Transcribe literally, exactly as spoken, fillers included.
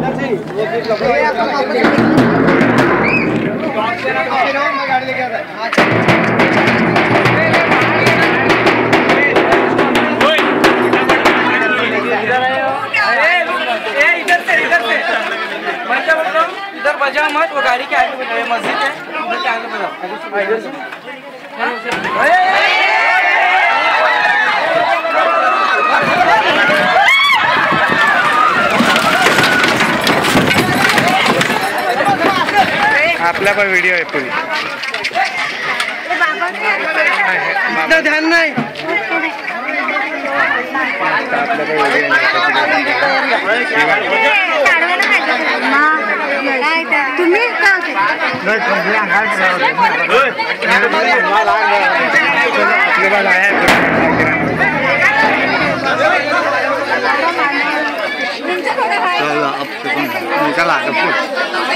गाड़ी लेके आता है। इधर बजाओ मत, वो गाड़ी के आगे बजाओ, मस्जिद है उधर के आगे बजाओ। इधर से आपल्या पण व्हिडिओ आहे पूरी। इधर ध्यान नाही। तुम्ही चला अब निकल आ